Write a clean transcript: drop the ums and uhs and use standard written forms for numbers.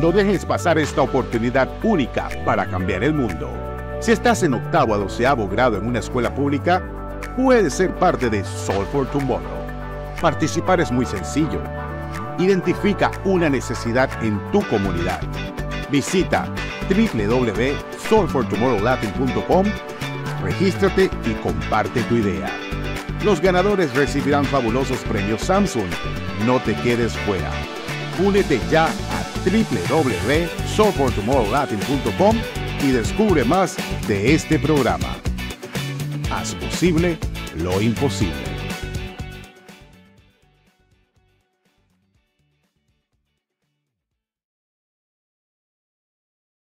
No dejes pasar esta oportunidad única para cambiar el mundo. Si estás en octavo a 12º grado en una escuela pública, puedes ser parte de Solve for Tomorrow. Participar es muy sencillo. Identifica una necesidad en tu comunidad. Visita www.solvefortomorrowlatin.com, regístrate y comparte tu idea. Los ganadores recibirán fabulosos premios Samsung. No te quedes fuera. Únete ya a www.solvefortomorrowlatin.com y descubre más de este programa. Haz posible lo imposible.